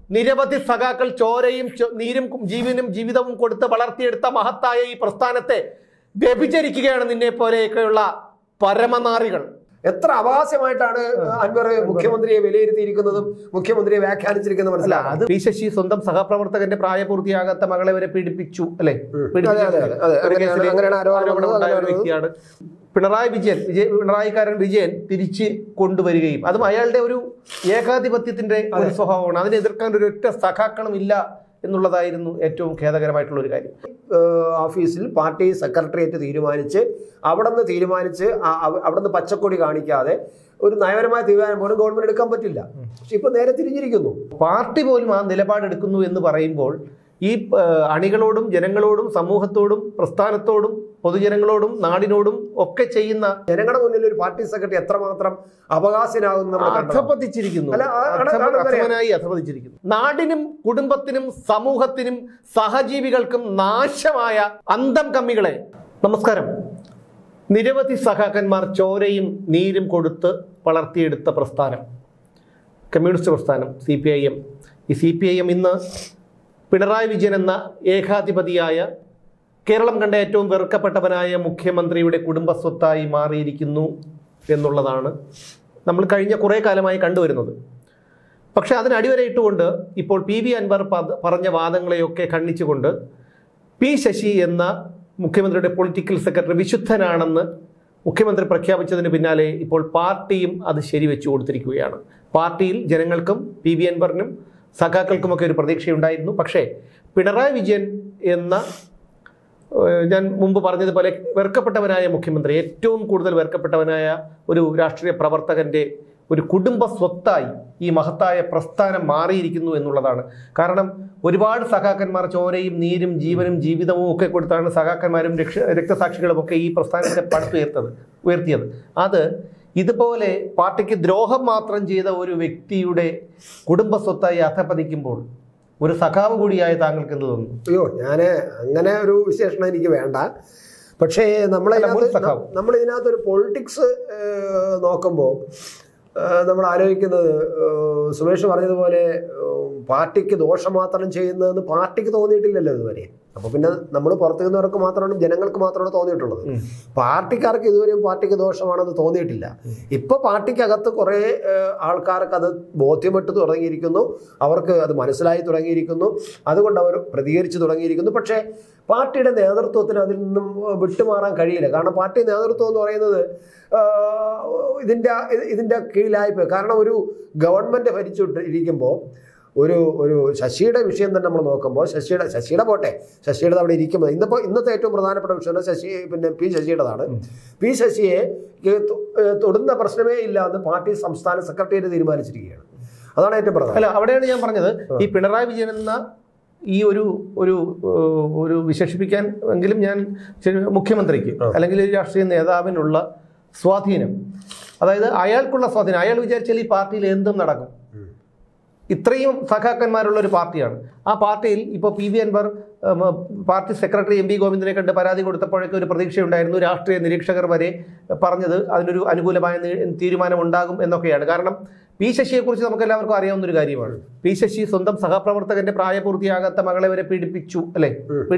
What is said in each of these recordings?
നിരവധി സഖാക്കൾ ചോരയും നീരും ജീവിതവും കൊടുത്ത് വളർത്തിയെടുത്ത മഹത്തായ ഈ പ്രസ്ഥാനത്തെ വ്യഭിചരിക്കുകയാണ് നിന്നെ പോലെയൊക്കെയുള്ള പരമനാറികൾ. എത്ര അവാസ്യമായിട്ടാണ് അൻവർ മുഖ്യമന്ത്രിയെ വിലയിരുത്തിയിരിക്കുന്നതും മുഖ്യമന്ത്രിയെ വ്യാഖ്യാനിച്ചിരിക്കുന്നത് മനസ്സിലാക്കാം. അത് പി ശശി സ്വന്തം സഹപ്രവർത്തകന്റെ പ്രായപൂർത്തിയാകാത്ത മകളെ വരെ പീഡിപ്പിച്ചു അല്ലെ, വ്യക്തിയാണ് പിണറായിക്കാരൻ വിജയൻ തിരിച്ച് കൊണ്ടുവരികയും അതും അയാളുടെ ഒരു ഏകാധിപത്യത്തിന്റെ ഒരു സ്വഭാവമാണ്. അതിനെ എതിർക്കാൻ ഒരു ഒറ്റ സഖാക്കളും ഇല്ല എന്നുള്ളതായിരുന്നു ഏറ്റവും ഖേദകരമായിട്ടുള്ള ഒരു കാര്യം. ഓഫീസിൽ പാർട്ടി സെക്രട്ടേറിയറ്റ് തീരുമാനിച്ച് അവിടുന്ന് പച്ചക്കൊടി കാണിക്കാതെ ഒരു നയപരമായ തീരുമാനം പോലും ഗവൺമെന്റ് എടുക്കാൻ പറ്റില്ല. പക്ഷെ ഇപ്പൊ നേരെ തിരിഞ്ഞിരിക്കുന്നു. പാർട്ടി പോലും ആ നിലപാടെടുക്കുന്നു എന്ന് പറയുമ്പോൾ ഈ അണികളോടും ജനങ്ങളോടും സമൂഹത്തോടും പ്രസ്ഥാനത്തോടും പൊതുജനങ്ങളോടും നാടിനോടും ഒക്കെ ചെയ്യുന്ന ജനങ്ങളുടെ മുന്നിൽ ഒരു പാർട്ടി സെക്രട്ടറി എത്രമാത്രം അവകാശനാകുന്നു, അധപതിച്ചിരിക്കുന്നു. നാടിനും കുടുംബത്തിനും സമൂഹത്തിനും സഹജീവികൾക്കും നാശമായ അന്തം കമ്മികളെ. നമസ്കാരം. നിരവധി സഖാക്കന്മാർ ചോരയും നീരും കൊടുത്ത് വളർത്തിയെടുത്ത പ്രസ്ഥാനം കമ്മ്യൂണിസ്റ്റ് പ്രസ്ഥാനം CPIM. ഈ CPIM ഇന്ന് പിണറായി വിജയൻ എന്ന ഏകാധിപതിയായ കേരളം കണ്ട ഏറ്റവും വെറുക്കപ്പെട്ടവനായ മുഖ്യമന്ത്രിയുടെ കുടുംബസ്വത്തായി മാറിയിരിക്കുന്നു എന്നുള്ളതാണ് നമ്മൾ കഴിഞ്ഞ കുറേ കാലമായി കണ്ടുവരുന്നത്. പക്ഷേ അതിനടിവരയിട്ടുകൊണ്ട് ഇപ്പോൾ PV അൻവർ പറഞ്ഞ വാദങ്ങളെയൊക്കെ ഖണ്ഡിച്ചുകൊണ്ട് പി ശശി എന്ന മുഖ്യമന്ത്രിയുടെ പൊളിറ്റിക്കൽ സെക്രട്ടറി വിശുദ്ധനാണെന്ന് മുഖ്യമന്ത്രി പ്രഖ്യാപിച്ചതിന് പിന്നാലെ ഇപ്പോൾ പാർട്ടിയും അത് ശരിവെച്ചു കൊടുത്തിരിക്കുകയാണ്. പാർട്ടിയിൽ ജനങ്ങൾക്കും PV അൻവറിനും സഖാക്കൾക്കുമൊക്കെ ഒരു പ്രതീക്ഷയുണ്ടായിരുന്നു. പക്ഷേ പിണറായി വിജയൻ എന്ന ഞാൻ മുമ്പ് പറഞ്ഞതുപോലെ വെറുക്കപ്പെട്ടവനായ മുഖ്യമന്ത്രി, ഏറ്റവും കൂടുതൽ വെറുക്കപ്പെട്ടവനായ ഒരു രാഷ്ട്രീയ പ്രവർത്തകൻ്റെ ഒരു കുടുംബ സ്വത്തായി ഈ മഹത്തായ പ്രസ്ഥാനം മാറിയിരിക്കുന്നു എന്നുള്ളതാണ്. കാരണം ഒരുപാട് സഖാക്കന്മാർ ചോരയും നീരും ജീവനും ജീവിതവും ഒക്കെ കൊടുത്താണ് സഖാക്കന്മാരും രക്തസാക്ഷികളും ഒക്കെ ഈ പ്രസ്ഥാനത്തെ ഉയർത്തിയത്. അത് ഇതുപോലെ പാർട്ടിക്ക് ദ്രോഹം മാത്രം ചെയ്ത ഒരു വ്യക്തിയുടെ കുടുംബസ്വത്തായി അധപതിക്കുമ്പോൾ ഒരു സഖാവ് കൂടിയായ താങ്കൾക്ക് എന്ത് തോന്നുന്നു? അയ്യോ, ഞാൻ അങ്ങനെ ഒരു വിശേഷണം എനിക്ക് വേണ്ട. പക്ഷേ നമ്മളിതിനകത്തൊരു പൊളിറ്റിക്സ് നോക്കുമ്പോൾ നമ്മൾ ആലോചിക്കുന്നത് സുമേഷ് പറഞ്ഞതുപോലെ പാർട്ടിക്ക് ദോഷം മാത്രം ചെയ്യുന്നതെന്ന് പാർട്ടിക്ക് തോന്നിയിട്ടില്ലല്ലോ ഇതുവരെ. അപ്പോൾ പിന്നെ നമ്മൾ പുറത്തു നിന്നവർക്ക് മാത്രമാണ്, ജനങ്ങൾക്ക് മാത്രമാണ് തോന്നിയിട്ടുള്ളത്. പാർട്ടിക്കാർക്ക് ഇതുവരെയും പാർട്ടിക്ക് ദോഷമാണെന്ന് തോന്നിയിട്ടില്ല. ഇപ്പോൾ പാർട്ടിക്കകത്ത് കുറേ ആൾക്കാർക്ക് അത് ബോധ്യപ്പെട്ട് തുടങ്ങിയിരിക്കുന്നു, അവർക്ക് അത് മനസ്സിലായി തുടങ്ങിയിരിക്കുന്നു, അതുകൊണ്ട് അവർ പ്രതികരിച്ച് തുടങ്ങിയിരിക്കുന്നു. പക്ഷേ പാർട്ടിയുടെ നേതൃത്വത്തിന് അതിൽ നിന്നും വിട്ടുമാറാൻ കഴിയില്ല. കാരണം പാർട്ടി നേതൃത്വം എന്ന് പറയുന്നത് ഇതിൻ്റെ കീഴിലായിപ്പോയി. കാരണം ഒരു ഗവൺമെൻറ് ഭരിച്ചുകൊണ്ടിരിക്കുമ്പോൾ ഒരു ശശിയുടെ വിഷയം തന്നെ നമ്മൾ നോക്കുമ്പോൾ ശശിയുടെ പോട്ടെ, ശശിയുടെ അവിടെ ഇരിക്കുന്നത് ഇന്നത്തെ ഏറ്റവും പ്രധാനപ്പെട്ട വിഷയം പിന്നെ പി ശശിയുടേതാണ്. പി ശശിയെ തൊടുന്ന പ്രശ്നമേ ഇല്ല എന്ന് പാർട്ടി സംസ്ഥാന സെക്രട്ടേറിയറ്റ് തീരുമാനിച്ചിരിക്കുകയാണ്. അതാണ് ഏറ്റവും പ്രധാനം. അല്ല, അവിടെയാണ് ഞാൻ പറഞ്ഞത്, ഈ പിണറായി വിജയൻ എന്ന ഈ ഒരു വിശേഷിപ്പിക്കാൻ എങ്കിലും ഞാൻ മുഖ്യമന്ത്രിക്ക് അല്ലെങ്കിൽ രാഷ്ട്രീയ നേതാവിനുള്ള സ്വാധീനം, അതായത് അയാൾക്കുള്ള സ്വാധീനം, അയാൾ വിചാരിച്ചാൽ ഈ പാർട്ടിയിൽ എന്തും നടക്കും. ഇത്രയും സഖാക്കന്മാരുള്ള ഒരു പാർട്ടിയാണ്. ആ പാർട്ടിയിൽ ഇപ്പോൾ PV Anvar party secretary MV ഗോവിന്ദനെ കണ്ട് പരാതി കൊടുത്തപ്പോഴൊക്കെ ഒരു പ്രതീക്ഷയുണ്ടായിരുന്നു. രാഷ്ട്രീയ നിരീക്ഷകർ വരെ പറഞ്ഞത് അതിനൊരു അനുകൂലമായ തീരുമാനം ഉണ്ടാകും എന്നൊക്കെയാണ്. കാരണം പി ശശിയെക്കുറിച്ച് നമുക്ക് എല്ലാവർക്കും അറിയാവുന്ന ഒരു കാര്യമാണ്. പി ശശി സ്വന്തം സഹപ്രവർത്തകന്റെ പ്രായപൂർത്തിയാകാത്ത മകളെ വരെ പീഡിപ്പിച്ചു അല്ലെ,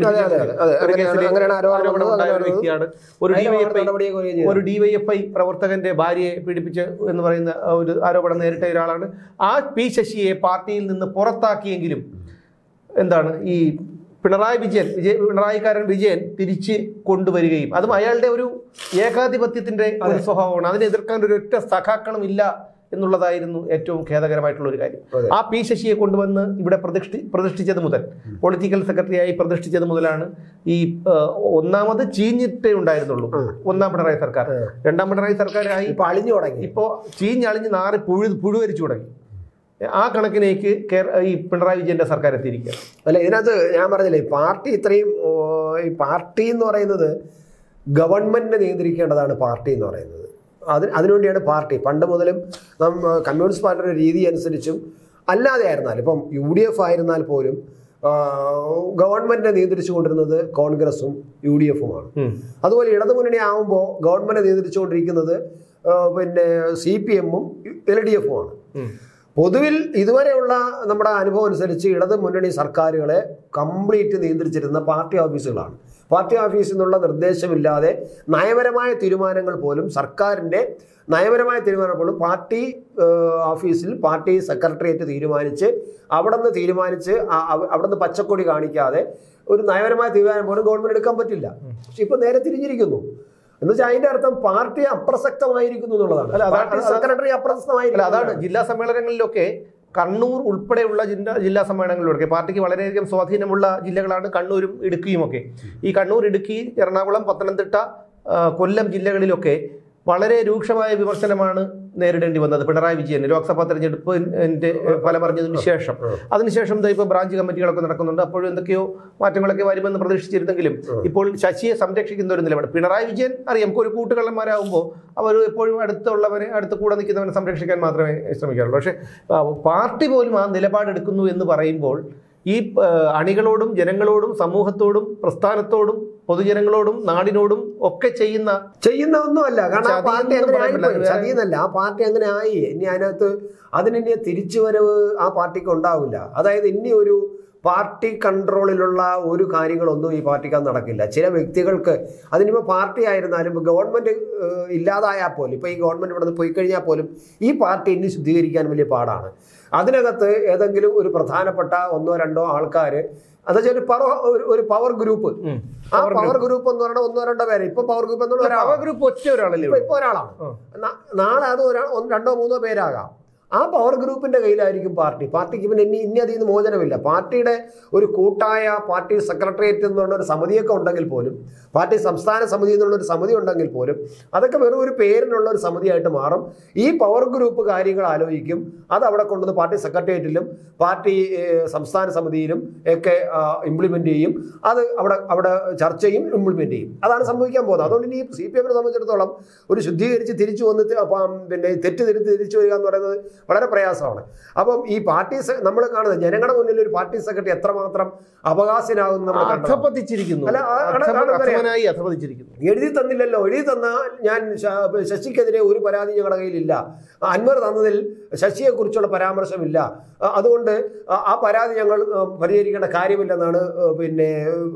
വ്യക്തിയാണ്. ഒരു DYFI പ്രവർത്തകന്റെ ഭാര്യയെ പീഡിപ്പിച്ച് എന്ന് പറയുന്ന ഒരു ആരോപണം നേരിട്ട ഒരാളാണ്. ആ പി ശശിയെ പാർട്ടിയിൽ നിന്ന് പുറത്താക്കിയെങ്കിലും എന്താണ് ഈ പിണറായിക്കാരൻ വിജയൻ തിരിച്ച് കൊണ്ടുവരികയും അതും അയാളുടെ ഒരു ഏകാധിപത്യത്തിന്റെ ഒരു സ്വഭാവമാണ്. അതിനെ എതിർക്കാൻ ഒരു ഒറ്റ സഖാക്കളും ഇല്ല എന്നുള്ളതായിരുന്നു ഏറ്റവും ഖേദകരമായിട്ടുള്ള ഒരു കാര്യം. ആ പി ശശിയെ കൊണ്ടുവന്ന് ഇവിടെ പ്രതിഷ്ഠിച്ചത് മുതൽ, പൊളിറ്റിക്കൽ സെക്രട്ടറിയായി പ്രതിഷ്ഠിച്ചത് മുതലാണ് ഈ ഒന്നാമത് ചീഞ്ഞിട്ടേ ഉണ്ടായിരുന്നുള്ളൂ ഒന്നാം പിണറായി സർക്കാർ. രണ്ടാം പിണറായി സർക്കാരായി അളിഞ്ഞു തുടങ്ങി. ഇപ്പോൾ ചീഞ്ഞളിഞ്ഞ് നാറി പുഴുവരിച്ചു തുടങ്ങി. ആ കണക്കിനേക്ക് ഈ പിണറായി വിജയന്റെ സർക്കാർ എത്തിയിരിക്കുക. അല്ല, ഇതിനകത്ത് ഞാൻ പറഞ്ഞില്ലേ, ഈ പാർട്ടി എന്ന് പറയുന്നത് ഗവൺമെന്റിനെ നിയന്ത്രിക്കേണ്ടതാണ്. പാർട്ടി എന്ന് പറയുന്നത് അതിനുവേണ്ടിയാണ് പാർട്ടി പണ്ട് മുതലും കമ്മ്യൂണിസ്റ്റ് പാർട്ടിയുടെ രീതി അനുസരിച്ചും അല്ലാതെ ആയിരുന്നാലും, ഇപ്പം UDF ആയിരുന്നാൽ പോലും ഗവൺമെന്റിനെ നിയന്ത്രിച്ചു കൊണ്ടിരുന്നത് കോൺഗ്രസും UDF-ഉമാണ്. അതുപോലെ ഇടതുമുന്നണി ആകുമ്പോൾ ഗവൺമെന്റിനെ നിയന്ത്രിച്ചുകൊണ്ടിരിക്കുന്നത് പിന്നെ CPM-ഉം LDF-ഉമാണ്. പൊതുവിൽ ഇതുവരെയുള്ള നമ്മുടെ അനുഭവം അനുസരിച്ച് ഇടത് മുന്നണി സർക്കാരുകളെ കംപ്ലീറ്റ് നിയന്ത്രിച്ചിരുന്ന പാർട്ടി ഓഫീസുകളാണ്. പാർട്ടി ഓഫീസിൽ നിന്നുള്ള നിർദ്ദേശമില്ലാതെ നയപരമായ തീരുമാനങ്ങൾ പോലും സർക്കാരിൻ്റെ നയപരമായ തീരുമാനം പോലും പാർട്ടി ഓഫീസിൽ പാർട്ടി സെക്രട്ടേറിയറ്റ് തീരുമാനിച്ച് അവിടെ നിന്ന് പച്ചക്കൊടി കാണിക്കാതെ ഒരു നയപരമായ തീരുമാനം പോലും ഗവൺമെൻറ് എടുക്കാൻ പറ്റില്ല. പക്ഷെ ഇപ്പോൾ നേരെ തിരിഞ്ഞിരിക്കുന്നു. എന്ന് വെച്ചാൽ അതിന്റെ അർത്ഥം പാർട്ടി അപ്രസക്തമായിരിക്കുന്നു എന്നുള്ളതാണ്. സെക്രട്ടറി അപ്രസക്തമായിരിക്കും. അതാണ് ജില്ലാ സമ്മേളനങ്ങളിലൊക്കെ കണ്ണൂർ ഉൾപ്പെടെയുള്ള ജില്ലാ സമ്മേളനങ്ങളിലൊക്കെ പാർട്ടിക്ക് വളരെയധികം സ്വാധീനമുള്ള ജില്ലകളാണ് കണ്ണൂരും ഇടുക്കിയും ഒക്കെ. ഈ കണ്ണൂർ, ഇടുക്കി, എറണാകുളം, പത്തനംതിട്ട, കൊല്ലം ജില്ലകളിലൊക്കെ വളരെ രൂക്ഷമായ വിമർശനമാണ് നേരിടേണ്ടി വന്നത് പിണറായി വിജയന് ലോക്സഭാ തെരഞ്ഞെടുപ്പിന്റെ ഫലം അറിഞ്ഞതിന് ശേഷം. അതിനുശേഷം ഇപ്പോൾ ബ്രാഞ്ച് കമ്മിറ്റികളൊക്കെ നടക്കുന്നുണ്ട്. അപ്പോഴും എന്തൊക്കെയോ മാറ്റങ്ങളൊക്കെ വരുമെന്ന് പ്രതീക്ഷിച്ചിരുന്നെങ്കിലും ഇപ്പോൾ ശശിയെ സംരക്ഷിക്കുന്ന ഒരു നിലപാട്. പിണറായി വിജയൻ അറിയാം, ഒരു കൂട്ടുകള്ളന്മാരാകുമ്പോൾ അവർ എപ്പോഴും അടുത്ത് കൂടെ നിൽക്കുന്നവനെ സംരക്ഷിക്കാൻ മാത്രമേ ശ്രമിക്കാറുള്ളൂ. പക്ഷേ പാർട്ടി പോലും ആ നിലപാടെടുക്കുന്നു എന്ന് പറയുമ്പോൾ ഈ അണികളോടും ജനങ്ങളോടും സമൂഹത്തോടും പ്രസ്ഥാനത്തോടും പൊതുജനങ്ങളോടും നാടിനോടും ഒക്കെ ചെയ്യുന്ന ഒന്നുമല്ല. കാരണം ആ പാർട്ടി ചതിയെന്നല്ല, ആ പാർട്ടി അങ്ങനെ ആയി. ഇനി അതിനകത്ത് അതിനി തിരിച്ചുവരവ് ആ പാർട്ടിക്ക് ഉണ്ടാവില്ല. അതായത് ഇനി ഒരു പാർട്ടി കൺട്രോളിലുള്ള ഒരു കാര്യങ്ങളൊന്നും ഈ പാർട്ടിക്ക് നടക്കില്ല. ചില വ്യക്തികൾക്ക് അതിനിപ്പോൾ പാർട്ടി ആയിരുന്നാലും ഗവൺമെൻറ് ഇല്ലാതായാൽ പോലും, ഇപ്പോൾ ഈ ഗവൺമെൻറ് ഇവിടെ നിന്ന് പോയി കഴിഞ്ഞാൽ പോലും ഈ പാർട്ടി ഇനി ശുദ്ധീകരിക്കാൻ വലിയ പാടാണ്. അതിനകത്ത് ഏതെങ്കിലും ഒരു പ്രധാനപ്പെട്ട ഒന്നോ രണ്ടോ ആൾക്കാർ, അതെച്ചാൽ ഒരു പവർ ഗ്രൂപ്പ്, ആ പവർ ഗ്രൂപ്പ് എന്ന് പറഞ്ഞാൽ ഒന്നോ രണ്ടോ പേര്. ഇപ്പൊ പവർ ഗ്രൂപ്പ് എന്നുള്ള ഇപ്പൊ ഒരാളാണ്. നാളെ അത് രണ്ടോ മൂന്നോ പേരാകാം. ആ പവർ ഗ്രൂപ്പിന്റെ കയ്യിലായിരിക്കും പാർട്ടിക്ക് പിന്നെ ഇനി അതിൽ നിന്ന് മോചനമില്ല. പാർട്ടിയുടെ ഒരു കൂട്ടായ പാർട്ടി സെക്രട്ടേറിയറ്റ് എന്നുള്ള ഒരു സമിതിയൊക്കെ ഉണ്ടെങ്കിൽ പോലും, പാർട്ടി സംസ്ഥാന സമിതി എന്നുള്ള ഒരു സമിതി ഉണ്ടെങ്കിൽ പോലും അതൊക്കെ വെറും ഒരു പേരിനുള്ള ഒരു സമിതിയായിട്ട് മാറും. ഈ പവർ ഗ്രൂപ്പ് കാര്യങ്ങൾ ആലോചിക്കും. അത് അവിടെ കൊണ്ടുവന്ന് പാർട്ടി സെക്രട്ടേറിയറ്റിലും പാർട്ടി സംസ്ഥാന സമിതിയിലും ഒക്കെ ഇംപ്ലിമെന്റ് ചെയ്യും. അത് അവിടെ ചർച്ച ചെയ്യും, ഇംപ്ലിമെന്റ് ചെയ്യും. അതാണ് സംഭവിക്കാൻ പോകുന്നത്. അതുകൊണ്ട് ഇനി CPM-നെ സംബന്ധിച്ചിടത്തോളം ഒരു ശുദ്ധീകരിച്ച് തിരിച്ചു വന്ന് പിന്നെ തിരിച്ചു വരിക എന്ന് പറയുന്നത് വളരെ പ്രയാസമാണ്. അപ്പം ഈ പാർട്ടി നമ്മൾ കാണുന്നത് ജനങ്ങളുടെ മുന്നിൽ ഒരു പാർട്ടി സെക്രട്ടറി എത്രമാത്രം അവകാശനാകുന്നു എഴുതി തന്നില്ലല്ലോ. എഴുതി തന്നാൽ ഞാൻ ശശിക്കെതിരെ ഒരു പരാതി ഞങ്ങളുടെ കയ്യിലില്ല. അൻവർ തന്നതിൽ ശശിയെ കുറിച്ചുള്ള പരാമർശമില്ല. അതുകൊണ്ട് ആ പരാതി ഞങ്ങൾ പരിഹരിക്കേണ്ട കാര്യമില്ലെന്നാണ് പിന്നെ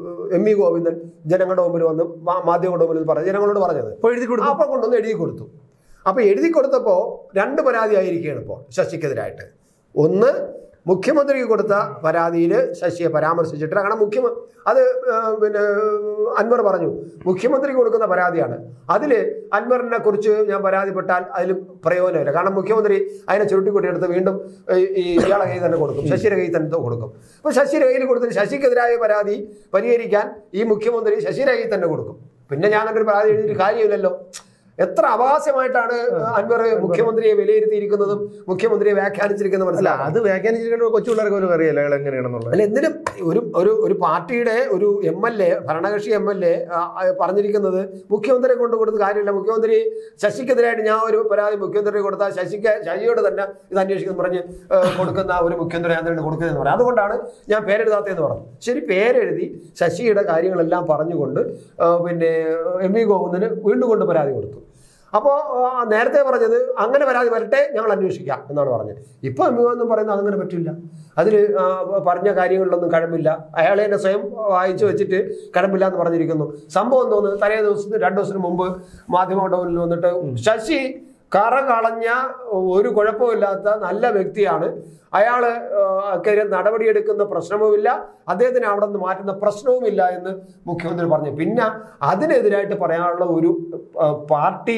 MV ഗോവിന്ദൻ ജനങ്ങളുടെ മുമ്പിൽ വന്ന് മാധ്യമങ്ങളുടെ മുമ്പിൽ ജനങ്ങളോട് പറഞ്ഞത്. അപ്പോൾ കൊണ്ടൊന്ന് എഴുതി കൊടുത്തു. അപ്പോൾ എഴുതി കൊടുത്തപ്പോൾ രണ്ട് പരാതി ആയിരിക്കുകയാണ് ഇപ്പോൾ ശശിക്കെതിരായിട്ട്. ഒന്ന്, മുഖ്യമന്ത്രിക്ക് കൊടുത്ത പരാതിയിൽ ശശിയെ പരാമർശിച്ചിട്ടില്ല. കാരണം അത് പിന്നെ അൻവർ പറഞ്ഞു മുഖ്യമന്ത്രിക്ക് കൊടുക്കുന്ന പരാതിയാണ്, അതിൽ അൻവറിനെ കുറിച്ച് ഞാൻ പരാതിപ്പെട്ടാൽ അതിൽ പ്രയോജനമില്ല. കാരണം മുഖ്യമന്ത്രി അതിനെ ചുരുട്ടിക്കൊട്ടിയെടുത്ത് വീണ്ടും ഇയാളെ കയ്യിൽ തന്നെ കൊടുക്കും, ശശിയുടെ കയ്യിൽ തന്നെ കൊടുക്കും. അപ്പോൾ ശശിയുടെ കയ്യിൽ കൊടുത്തിട്ട് ശശിക്കെതിരായ പരാതി പരിഹരിക്കാൻ ഈ മുഖ്യമന്ത്രി ശശിയുടെ കയ്യിൽ തന്നെ കൊടുക്കും. പിന്നെ ഞാൻ അങ്ങനെ ഒരു പരാതി എഴുതിയിട്ട് കാര്യമില്ലല്ലോ. എത്ര അപഹാസ്യമായിട്ടാണ് അൻവർ മുഖ്യമന്ത്രിയെ വിലയിരുത്തിയിരിക്കുന്നതും മുഖ്യമന്ത്രിയെ വ്യാഖ്യാനിച്ചിരിക്കുന്നത് മനസ്സിലാവും. അത് വ്യാഖ്യാനിച്ചിരിക്കുന്ന കൊച്ചു പിള്ളേർക്ക് ഒരു അറിയില്ല എങ്ങനെയാണെന്നുള്ളത്. അല്ല, എന്തിനും ഒരു പാർട്ടിയുടെ ഒരു MLA, ഭരണകക്ഷി MLA പറഞ്ഞിരിക്കുന്നത് മുഖ്യമന്ത്രിയെ കൊണ്ട് കൊടുത്ത് കാര്യമില്ല. മുഖ്യമന്ത്രി ശശിക്കെതിരായിട്ട് ഞാൻ ഒരു പരാതി മുഖ്യമന്ത്രി കൊടുത്താൽ ശശിയോട് തന്നെ ഇത് അന്വേഷിക്കുന്നു പറഞ്ഞ് കൊടുക്കുന്ന ഒരു മുഖ്യമന്ത്രി ഞാൻ തന്നെ കൊടുക്കുന്നതെന്ന് പറയാം. അതുകൊണ്ടാണ് ഞാൻ പേരെഴുതാത്തതെന്ന് പറഞ്ഞു. ശരി, പേരെഴുതി ശശിയുടെ കാര്യങ്ങളെല്ലാം പറഞ്ഞുകൊണ്ട് പിന്നെ MV ഗോവിന്ദന് വീണ്ടും കൊണ്ട് പരാതി കൊടുത്തു. അപ്പോൾ നേരത്തെ പറഞ്ഞത് അങ്ങനെ പരാതി വരട്ടെ, ഞങ്ങൾ അന്വേഷിക്കാം എന്നാണ് പറഞ്ഞത്. ഇപ്പോൾ MV ഗോവിന്ദൻ പറയുന്നത് അതങ്ങനെ പറ്റില്ല, അതിൽ പറഞ്ഞ കാര്യങ്ങളിലൊന്നും കഴമ്പില്ല, അയാളെ തന്നെ സ്വയം വായിച്ചു വെച്ചിട്ട് കഴമ്പില്ല എന്ന് പറഞ്ഞിരിക്കുന്നു. സംഭവം തോന്നുന്നു തലേ ദിവസത്തിന് 2 ദിവസത്തിന് മുമ്പ് മാധ്യമങ്ങളുടെ മുന്നിൽ വന്നിട്ട് ശശി കറ കളഞ്ഞ ഒരു കുഴപ്പമില്ലാത്ത നല്ല വ്യക്തിയാണ്, അയാൾ നടപടിയെടുക്കുന്ന പ്രശ്നവുമില്ല, അദ്ദേഹത്തിന് അവിടെ നിന്ന് മാറ്റുന്ന പ്രശ്നവുമില്ല എന്ന് മുഖ്യമന്ത്രി പറഞ്ഞു. പിന്നെ അതിനെതിരായിട്ട് പറയാനുള്ള ഒരു പാർട്ടി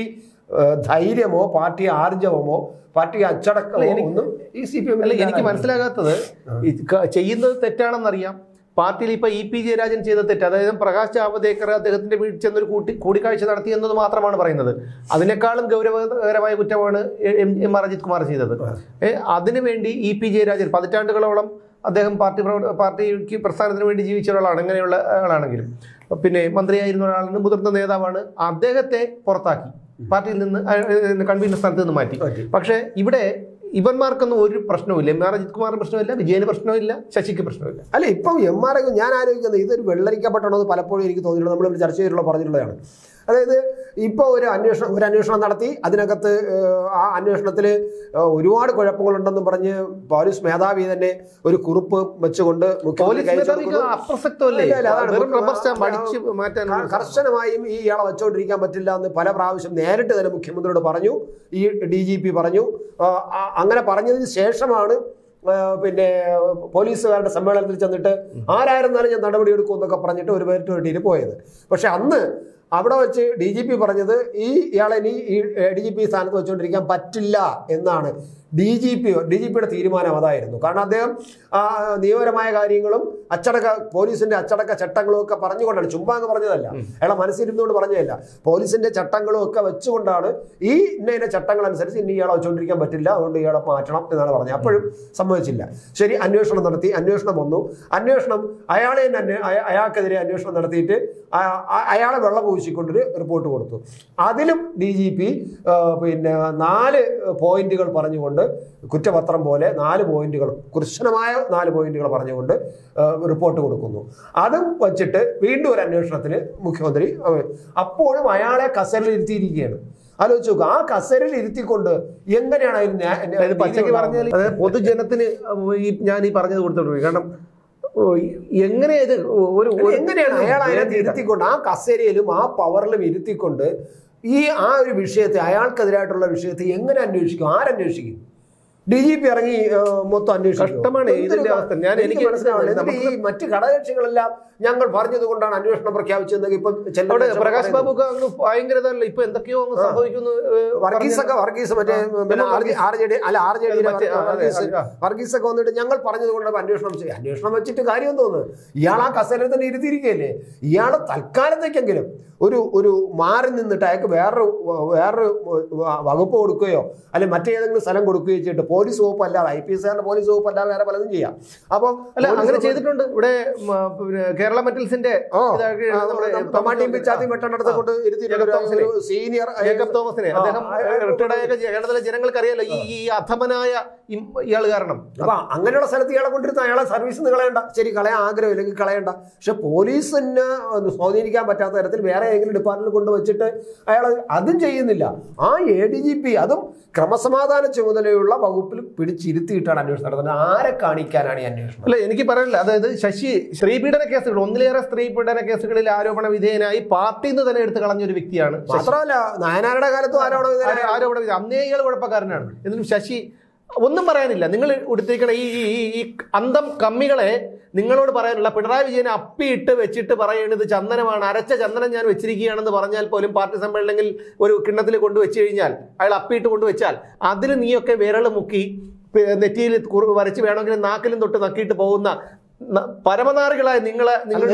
ധൈര്യമോ പാർട്ടി ആർജവമോ പാർട്ടി അച്ചടക്കമോ ഒന്നും ഈ CPM എനിക്ക് മനസ്സിലാകാത്തത്. ചെയ്യുന്നത് തെറ്റാണെന്നറിയാം. പാർട്ടിയിൽ ഇപ്പോൾ EP ജയരാജൻ ചെയ്ത തെറ്റ്, അതായത് പ്രകാശ് ജാവദേക്കർ അദ്ദേഹത്തിന്റെ വീട്ടിൽ ചെന്നൊരു കൂടിക്കാഴ്ച നടത്തി എന്നത് മാത്രമാണ് പറയുന്നത്. അതിനേക്കാളും ഗൗരവകരമായ കുറ്റമാണ് MR അജിത് കുമാർ ചെയ്തത്. അതിനുവേണ്ടി EP ജയരാജൻ പതിറ്റാണ്ടുകളോളം അദ്ദേഹം പാർട്ടിക്ക് പ്രസ്ഥാനത്തിന് വേണ്ടി ജീവിച്ച ഒരാളാണ്. അങ്ങനെയുള്ള ആളാണെങ്കിലും പിന്നെ മന്ത്രിയായിരുന്ന ഒരാളാണ്, മുതിർന്ന നേതാവാണ്. അദ്ദേഹത്തെ പുറത്താക്കി, പാർട്ടിയിൽ നിന്ന് കൺവീനർ സ്ഥാനത്ത് നിന്ന് മാറ്റി. പക്ഷേ ഇവിടെ ഇവന്മാർക്കൊന്നും ഒരു പ്രശ്നവുമില്ല. MR അജിത് കുമാറിന് പ്രശ്നമില്ല, വിജയന് പ്രശ്നമില്ല, ശശിക്ക് പ്രശ്നമില്ല. അല്ല, ഇപ്പം ഞാൻ ആലോചിക്കുന്നത് ഇതൊരു വെള്ളരിക്കപ്പെട്ടണമെന്ന് പലപ്പോഴും എനിക്ക് തോന്നിയിട്ടുള്ളത്. നമ്മൾ ചർച്ച ചെയ്തിട്ടുള്ള പറഞ്ഞിട്ടുള്ളതാണ്. അതായത് ഇപ്പോൾ ഒരു അന്വേഷണം നടത്തി. അതിനകത്ത് ആ അന്വേഷണത്തിൽ ഒരുപാട് കുഴപ്പങ്ങളുണ്ടെന്നും പറഞ്ഞ് പോലീസ് മേധാവി തന്നെ ഒരു കുറിപ്പ് വെച്ചുകൊണ്ട് കർശനമായും ഈ ഇയാളെ വെച്ചോണ്ടിരിക്കാൻ പറ്റില്ല എന്ന് പല പ്രാവശ്യം നേരിട്ട് തന്നെ മുഖ്യമന്ത്രിയോട് പറഞ്ഞു. ഈ DGP പറഞ്ഞു. അങ്ങനെ പറഞ്ഞതിന് ശേഷമാണ് പിന്നെ പോലീസുകാരുടെ സമ്മേളനത്തിൽ ചെന്നിട്ട് ആരായിരുന്നാലും ഞാൻ നടപടിയെടുക്കും എന്നൊക്കെ പറഞ്ഞിട്ട് ഒരു പേരിട്ട് വേണ്ടിയിട്ട് പോയത്. പക്ഷെ അന്ന് അവിടെ വെച്ച് DGP പറഞ്ഞത് ഇയാളെ ഇനി ഈ DGP സ്ഥാനത്ത് വെച്ചുകൊണ്ടിരിക്കാൻ പറ്റില്ല എന്നാണ്. DGPയുടെ തീരുമാനം അതായിരുന്നു. കാരണം അദ്ദേഹം നിയമപരമായ കാര്യങ്ങളും പോലീസിന്റെ അച്ചടക്ക ചട്ടങ്ങളും ഒക്കെ പറഞ്ഞുകൊണ്ടാണ്, ചുമ്മാ എന്ന് പറഞ്ഞതല്ല, അയാളെ മനസ്സിരുന്നുകൊണ്ട് പറഞ്ഞതല്ല, പോലീസിന്റെ ചട്ടങ്ങളും ഒക്കെ വെച്ചുകൊണ്ടാണ് ഈ ഇന്ന ചട്ടങ്ങൾ അനുസരിച്ച് ഇനി ഇയാളെ വെച്ചുകൊണ്ടിരിക്കാൻ പറ്റില്ല, അതുകൊണ്ട് ഇയാളെ മാറ്റണം എന്നാണ് പറഞ്ഞത്. അപ്പോഴും സമ്മതിച്ചില്ല. ശരി, അന്വേഷണം നടത്തി. അന്വേഷണം വന്നു. അയാൾക്കെതിരെ അന്വേഷണം നടത്തിയിട്ട് അയാളെ വെള്ളം പൂശിക്കൊണ്ടൊരു റിപ്പോർട്ട് കൊടുത്തു. അതിലും DGP പിന്നെ 4 പോയിന്റുകൾ പറഞ്ഞുകൊണ്ട്, കുറ്റപത്രം പോലെ 4 പോയിന്റുകൾ, കർശനമായ 4 പോയിന്റുകൾ പറഞ്ഞുകൊണ്ട് റിപ്പോർട്ട് കൊടുക്കുന്നു. അതും വച്ചിട്ട് വീണ്ടും ഒരു അന്വേഷണത്തിന് മുഖ്യമന്ത്രി അപ്പോഴും അയാളെ കസേരയിൽ ഇരുത്തിയിരിക്കുകയാണ്. ആലോചിച്ച് നോക്കുക, ആ കസേരയിൽ ഇരുത്തിക്കൊണ്ട് എങ്ങനെയാണ് അതിന് പച്ചയ്ക്ക് പറഞ്ഞാൽ പൊതുജനത്തിന് ഞാൻ ഈ പറഞ്ഞത് കൊടുത്തോണ്ട്, കാരണം എങ്ങനെയാണ് അയാൾ അതിനകത്ത് ഇരുത്തിക്കൊണ്ട് ആ കസേരയിലും ആ പവറിലും ഇരുത്തിക്കൊണ്ട് ആ ഒരു വിഷയത്തെ, അയാൾക്കെതിരായിട്ടുള്ള വിഷയത്തെ എങ്ങനെ അന്വേഷിക്കും? ആരന്വേഷിക്കും? DGP ഇറങ്ങി മൊത്തം അന്വേഷിക്കും. കഷ്ടമാണ് ഇതിന്റെ അവസ്ഥ. എനിക്ക് മനസ്സിലാവുന്നത് ഈ മറ്റ് ഘടകകക്ഷികളെല്ലാം ഞങ്ങൾ പറഞ്ഞത് കൊണ്ടാണ് അന്വേഷണം പ്രഖ്യാപിച്ചത്. ഇപ്പൊ പ്രകാശ് ബാബു ഭയങ്കര ഇപ്പൊ എന്തൊക്കെയോ സംഭവിക്കുന്നു. വർഗീസ് മറ്റേ വർഗീസൊക്കെ വന്നിട്ട് ഞങ്ങൾ പറഞ്ഞത് കൊണ്ട് അന്വേഷണം വെച്ചിട്ട് കാര്യം തോന്നുന്നു. ഇയാൾ ആ കസേരയിൽ തന്നെ ഇരുത്തിയിരിക്കുകയല്ലേ. ഇയാളെ തൽക്കാലത്തേക്കെങ്കിലും ഒരു മാറി നിന്നിട്ട് അയാൾക്ക് വേറൊരു വകുപ്പ് കൊടുക്കുകയോ അല്ലെങ്കിൽ മറ്റേതെങ്കിലും സ്ഥലം കൊടുക്കുകയോ ചെയ്തിട്ട്, പോലീസ് വകുപ്പ് അല്ലാതെ, IPS പോലീസ് വകുപ്പ് അല്ലാതെ വേറെ പലതും ചെയ്യാം. അപ്പൊ അങ്ങനെ ചെയ്തിട്ടുണ്ട്. ഇവിടെ കേരള മെറ്റൽസിന്റെ സീനിയർ ജേക്കബ് തോമസിനെ, അദ്ദേഹം റിട്ടയർഡായ കേരളത്തിലെ ജനങ്ങൾക്ക് അറിയാലോ ഈ അധമനായ ഇയാൾ കാരണം. അപ്പൊ അങ്ങനെയുള്ള സ്ഥലത്ത് ഇയാളെ കൊണ്ടിരുന്ന അയാളെ സർവീസ് കളയണ്ട, ശരി, കളയാൻ ആഗ്രഹമില്ലെങ്കിൽ കളയണ്ട. പക്ഷെ പോലീസിന് സ്വാധീനിക്കാൻ പറ്റാത്ത തരത്തിൽ വേറെ ഏതെങ്കിലും ഡിപ്പാർട്ട്മെന്റ് കൊണ്ടുവച്ചിട്ട് അയാൾ അതും ചെയ്യുന്നില്ല. ആ ADGP അതും ക്രമസമാധാന ചുമതലയുള്ള വകുപ്പിൽ പിടിച്ചിരുത്തിയിട്ടാണ് അന്വേഷണം നടത്തുന്നത്. ആരെ കാണിക്കാനാണ് ഈ അന്വേഷണം? അല്ല, എനിക്ക് പറയാനില്ല. അതായത് ശശി സ്ത്രീപീഡന കേസുകൾ, ഒന്നിലേറെ സ്ത്രീപീഡന കേസുകളിൽ ആരോപണ വിധേയനായി പാർട്ടിയിൽ നിന്ന് തന്നെ എടുത്തു കളഞ്ഞൊരു വ്യക്തിയാണ്. മാത്രമല്ല, നായനാരുടെ കാലത്തും ആരോപണ വിധേയം, അന്നേ ഇയാൾ കുഴപ്പക്കാരനാണ്. എന്നിട്ടും ശശി ഒന്നും പറയാനില്ല. നിങ്ങൾ ഉടുത്തിരിക്കണ ഈ അന്തം കമ്മികളെ നിങ്ങളോട് പറയാനുള്ള, പിണറായി വിജയനെ അപ്പിയിട്ട് വെച്ചിട്ട് പറയുന്നത് ചന്ദനമാണ്, അരച്ച ചന്ദനം ഞാൻ വെച്ചിരിക്കുകയാണെന്ന് പറഞ്ഞാൽ പോലും പാർട്ടി സമ്മേളനങ്ങളിൽ ഒരു കിണ്ണത്തിൽ കൊണ്ടുവച്ച് കഴിഞ്ഞാൽ, അയാൾ അപ്പിയിട്ട് കൊണ്ടുവച്ചാൽ അതിൽ നീയൊക്കെ വിരൽ മുക്കി നെറ്റിയിൽ വരച്ച് വേണമെങ്കിൽ നാക്കിലും തൊട്ട് നക്കിയിട്ട് പോകുന്ന പരമനാറികളായ നിങ്ങളെ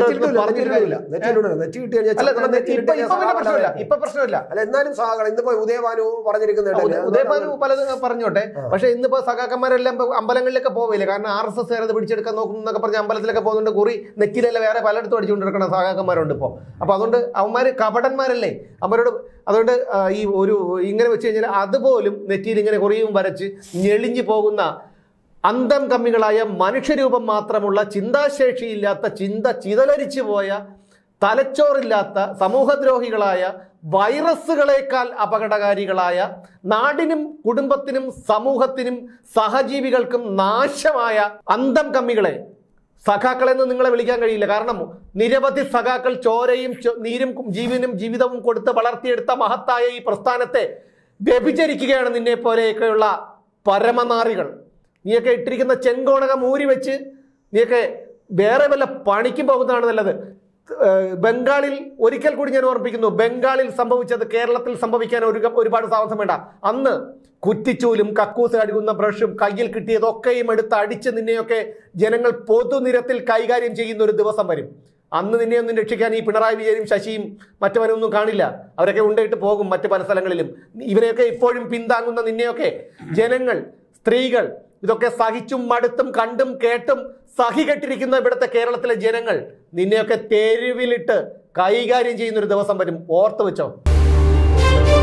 ഇപ്പൊ പ്രശ്നമില്ല. എന്നാലും ഇന്നിപ്പോ ഉദയഭാനു ഉദയഭാനു പലതും പറഞ്ഞോട്ടെ. പക്ഷെ ഇന്നിപ്പോ സഖാക്കന്മാരെല്ലാം അമ്പലങ്ങളിലൊക്കെ പോവില്ല. കാരണം RSS അത് പിടിച്ചെടുക്കാൻ നോക്കുന്നു എന്നൊക്കെ പറഞ്ഞ് അമ്പലത്തിലൊക്കെ പോകുന്നുണ്ട്. കുറി നെറ്റിലല്ല വേറെ പലയിടത്തും അടിച്ചുകൊണ്ടിരിക്കുന്ന സഖാക്കന്മാരുണ്ട് ഇപ്പൊ. അപ്പൊ അതുകൊണ്ട് അവന്മാര് കപടന്മാരല്ലേ അവരോട്. അതുകൊണ്ട് ഈ ഇങ്ങനെ വെച്ച് കഴിഞ്ഞാൽ അതുപോലും നെറ്റിയിൽ ഇങ്ങനെ കുറിയും വരച്ച് ഞെളിഞ്ഞു പോകുന്ന അന്തം കമ്മികളായ മനുഷ്യരൂപം മാത്രമുള്ള, ചിന്താശേഷിയില്ലാത്ത, ചിന്ത ചിതലരിച്ചു പോയ, തലച്ചോറില്ലാത്ത, സമൂഹദ്രോഹികളായ, വൈറസുകളേക്കാൾ അപകടകാരികളായ, നാടിനും കുടുംബത്തിനും സമൂഹത്തിനും സഹജീവികൾക്കും നാശമായ അന്തം കമ്മികളെ സഖാക്കളെന്ന് നിങ്ങളെ വിളിക്കാൻ കഴിയില്ല. കാരണം നിരവധി സഖാക്കൾ ചോരയും നീരും ജീവിതവും കൊടുത്ത് വളർത്തിയെടുത്ത മഹത്തായ ഈ പ്രസ്ഥാനത്തെ വ്യഭിചരിക്കുകയാണ് നിന്നെ പോലെയൊക്കെയുള്ള പരമനാറികൾ. നീയൊക്കെ ഇട്ടിരിക്കുന്ന ചെങ്കോണകം ഊരി വെച്ച് നീയൊക്കെ വേറെ വല്ല പണിക്കും പോകുന്നതാണ് നല്ലത്. ബംഗാളിൽ, ഒരിക്കൽ കൂടി ഞാൻ ഓർമ്മിപ്പിക്കുന്നു, ബംഗാളിൽ സംഭവിച്ചത് കേരളത്തിൽ സംഭവിക്കാൻ ഒരുപാട് സാഹസം വേണ്ട. അന്ന് കുറ്റിച്ചൂലും കക്കൂസ് കഴുകുന്ന ബ്രഷും കയ്യിൽ കിട്ടിയതൊക്കെയും എടുത്ത് അടിച്ച് നിന്നെയൊക്കെ ജനങ്ങൾ പൊതുനിരത്തിൽ കൈകാര്യം ചെയ്യുന്ന ഒരു ദിവസം വരും. അന്ന് നിന്നെയൊന്നും രക്ഷിക്കാൻ ഈ പിണറായി വിജയനും ശശിയും മറ്റവരൊന്നും കാണില്ല. അവരൊക്കെ ഉണ്ടയിട്ട് പോകും മറ്റു പല സ്ഥലങ്ങളിലും. ഇവരെയൊക്കെ ഇപ്പോഴും പിന്താങ്ങുന്ന നിന്നെയൊക്കെ ജനങ്ങൾ, സ്ത്രീകൾ, ഇതൊക്കെ സഹിച്ചും മടുത്തും കണ്ടും കേട്ടും സഹികെട്ടിരിക്കുന്ന ഇവിടുത്തെ കേരളത്തിലെ ജനങ്ങൾ നിന്നെയൊക്കെ തെരുവിലിട്ട് കൈകാര്യം ചെയ്യുന്നൊരു ദിവസം വരും. ഓർത്തു വെച്ചോ.